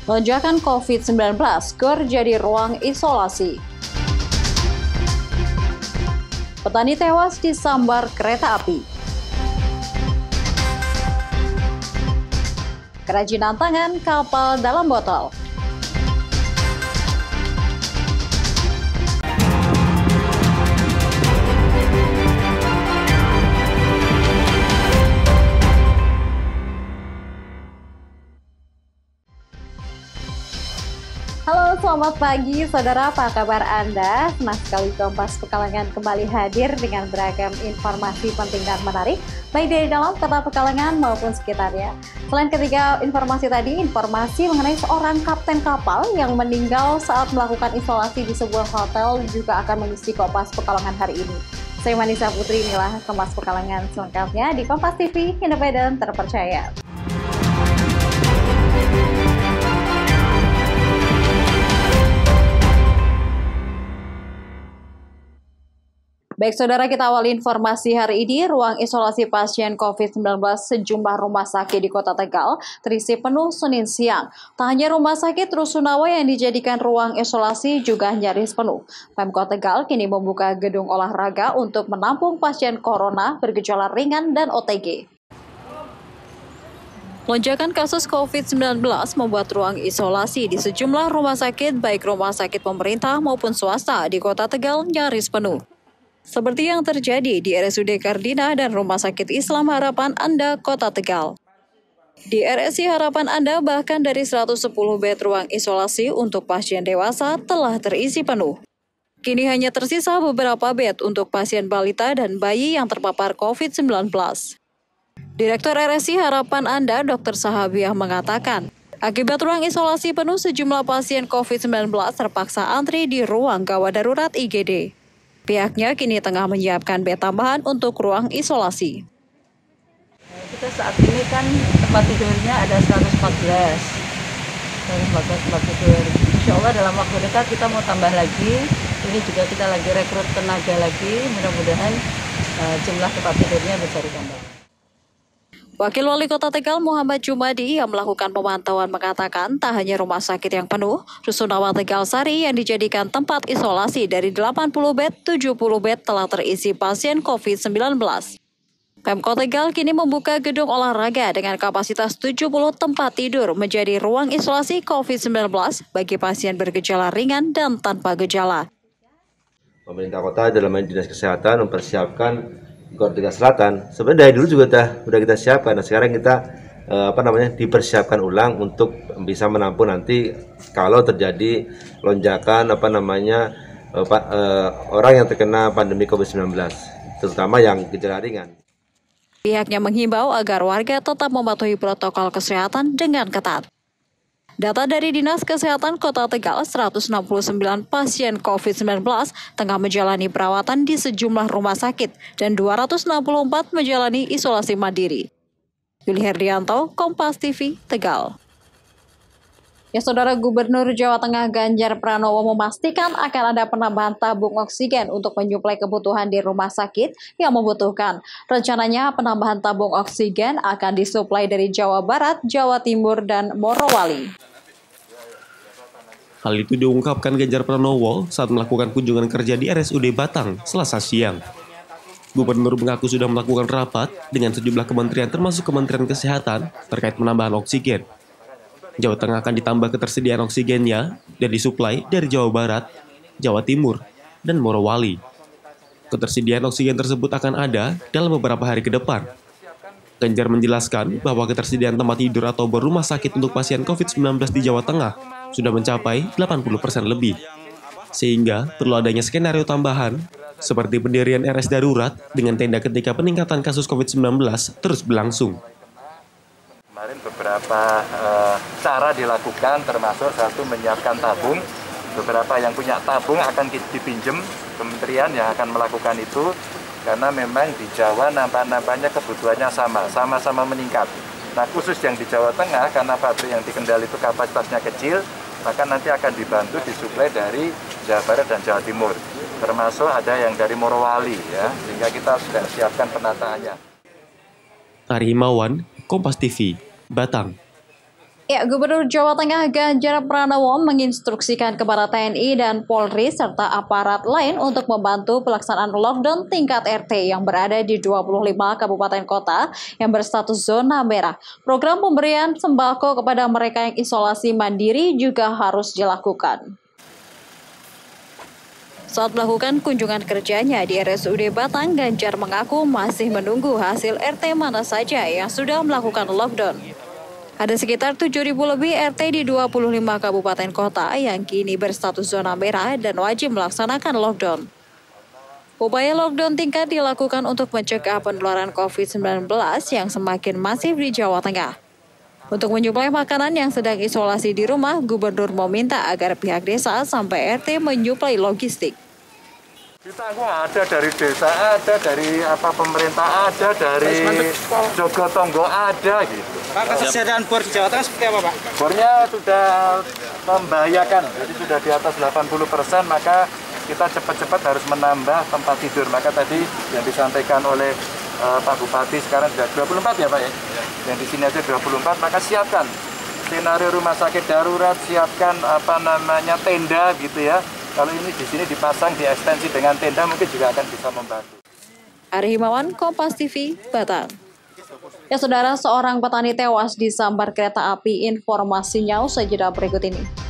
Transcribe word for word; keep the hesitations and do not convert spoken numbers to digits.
Lonjakan covid sembilan belas gor jadi ruang isolasi. Petani tewas disambar kereta api. Kerajinan tangan kapal dalam botol. Halo, selamat pagi saudara, apa kabar Anda? Senang sekali Kompas Pekalongan kembali hadir dengan beragam informasi penting dan menarik, baik dari dalam kota Pekalongan maupun sekitarnya. Selain ketiga informasi tadi, informasi mengenai seorang kapten kapal yang meninggal saat melakukan isolasi di sebuah hotel juga akan mengisi Kompas Pekalongan hari ini. Saya Manisa Putri, inilah Kompas Pekalongan selengkapnya di Kompas T V, independen terpercaya. Baik saudara, kita awali informasi hari ini. Ruang isolasi pasien covid sembilan belas sejumlah rumah sakit di Kota Tegal terisi penuh Senin siang. Tak hanya rumah sakit Rusunawa yang dijadikan ruang isolasi juga nyaris penuh. Pemkot Tegal kini membuka gedung olahraga untuk menampung pasien corona bergejala ringan dan O T G. Lonjakan kasus covid sembilan belas membuat ruang isolasi di sejumlah rumah sakit, baik rumah sakit pemerintah maupun swasta di Kota Tegal nyaris penuh. Seperti yang terjadi di R S U D Kardina dan Rumah Sakit Islam Harapan Anda, Kota Tegal. Di R S I Harapan Anda, bahkan dari seratus sepuluh bed ruang isolasi untuk pasien dewasa telah terisi penuh. Kini hanya tersisa beberapa bed untuk pasien balita dan bayi yang terpapar covid sembilan belas. Direktur R S I Harapan Anda, Dokter Sahabiah mengatakan, akibat ruang isolasi penuh, sejumlah pasien covid sembilan belas terpaksa antri di ruang gawat darurat I G D. Pihaknya kini tengah menyiapkan bed tambahan untuk ruang isolasi. Kita saat ini kan tempat tidurnya ada seratus empat belas. seratus empat belas tempat tidur. Insya Allah dalam waktu dekat kita mau tambah lagi. Ini juga kita lagi rekrut tenaga lagi. Mudah-mudahan uh, jumlah tempat tidurnya bisa ditambah. Wakil Wali Kota Tegal Muhammad Jumadi yang melakukan pemantauan mengatakan tak hanya rumah sakit yang penuh, Rusunawa Tegal Sari yang dijadikan tempat isolasi dari delapan puluh bed, tujuh puluh bed telah terisi pasien covid sembilan belas. Pemkot Tegal kini membuka gedung olahraga dengan kapasitas tujuh puluh tempat tidur menjadi ruang isolasi covid sembilan belas bagi pasien bergejala ringan dan tanpa gejala. Pemerintah kota dalam Dinas Kesehatan mempersiapkan Gor Tegal Selatan. Sebenarnya dari dulu juga udah, udah kita siapkan. Nah, sekarang kita eh, apa namanya dipersiapkan ulang untuk bisa menampung nanti kalau terjadi lonjakan apa namanya eh, eh, orang yang terkena pandemi covid sembilan belas, terutama yang gejala ringan. Pihaknya menghimbau agar warga tetap mematuhi protokol kesehatan dengan ketat. Data dari Dinas Kesehatan Kota Tegal, seratus enam puluh sembilan pasien covid sembilan belas tengah menjalani perawatan di sejumlah rumah sakit dan dua ratus enam puluh empat menjalani isolasi mandiri. Yuli Herdianto, Kompas T V, Tegal. Ya saudara, Gubernur Jawa Tengah Ganjar Pranowo memastikan akan ada penambahan tabung oksigen untuk menyuplai kebutuhan di rumah sakit yang membutuhkan. Rencananya penambahan tabung oksigen akan disuplai dari Jawa Barat, Jawa Timur, dan Morowali. Hal itu diungkapkan Ganjar Pranowo saat melakukan kunjungan kerja di R S U D Batang, Selasa siang. Gubernur mengaku sudah melakukan rapat dengan sejumlah kementerian termasuk Kementerian Kesehatan terkait penambahan oksigen. Jawa Tengah akan ditambah ketersediaan oksigennya dan disuplai dari Jawa Barat, Jawa Timur, dan Morowali. Ketersediaan oksigen tersebut akan ada dalam beberapa hari ke depan. Ganjar menjelaskan bahwa ketersediaan tempat tidur atau berumah sakit untuk pasien covid sembilan belas di Jawa Tengah sudah mencapai delapan puluh persen lebih. Sehingga perlu adanya skenario tambahan seperti pendirian R S darurat dengan tenda ketika peningkatan kasus covid sembilan belas terus berlangsung. Kemarin beberapa uh, cara dilakukan, termasuk satu menyiapkan tabung. Beberapa yang punya tabung akan dipinjam kementerian yang akan melakukan itu, karena memang di Jawa nampak-nampaknya kebutuhannya sama, sama-sama meningkat. Nah, khusus yang di Jawa Tengah, karena pabrik yang di Kendal itu kapasitasnya kecil, maka nanti akan dibantu disuplai dari Jawa Barat dan Jawa Timur. Termasuk ada yang dari Morowali, ya, sehingga kita sudah siapkan penataannya. Ari Himawan, Kompas T V, Batang. Ya, Gubernur Jawa Tengah Ganjar Pranowo menginstruksikan kepada T N I dan Polri serta aparat lain untuk membantu pelaksanaan lockdown tingkat R T yang berada di dua puluh lima kabupaten kota yang berstatus zona merah. Program pemberian sembako kepada mereka yang isolasi mandiri juga harus dilakukan. Saat melakukan kunjungan kerjanya di R S U D Batang, Ganjar mengaku masih menunggu hasil R T mana saja yang sudah melakukan lockdown. Ada sekitar tujuh ribu lebih R T di dua puluh lima kabupaten kota yang kini berstatus zona merah dan wajib melaksanakan lockdown. Upaya lockdown tingkat dilakukan untuk mencegah penularan covid sembilan belas yang semakin masif di Jawa Tengah. Untuk menyuplai makanan yang sedang isolasi di rumah, Gubernur meminta agar pihak desa sampai R T menyuplai logistik. Kita ada dari desa, ada dari apa pemerintah, ada dari Jogotongo ada gitu. Pak, kesediaan bor di Jawa Tengah seperti apa, Pak? Bornya sudah membahayakan, jadi sudah di atas delapan puluh persen, maka kita cepat-cepat harus menambah tempat tidur. Maka tadi yang disampaikan oleh uh, Pak Bupati sekarang sudah dua puluh empat ya Pak ya? Yang di sini aja dua puluh empat, maka siapkan skenario rumah sakit darurat, siapkan apa namanya tenda gitu ya. Kalau ini di sini dipasang, diekstensi dengan tenda mungkin juga akan bisa membantu. Ari Himawan, Kompas T V, Batang. Ya saudara, seorang petani tewas disambar kereta api. Informasinya usai jeda berikut ini.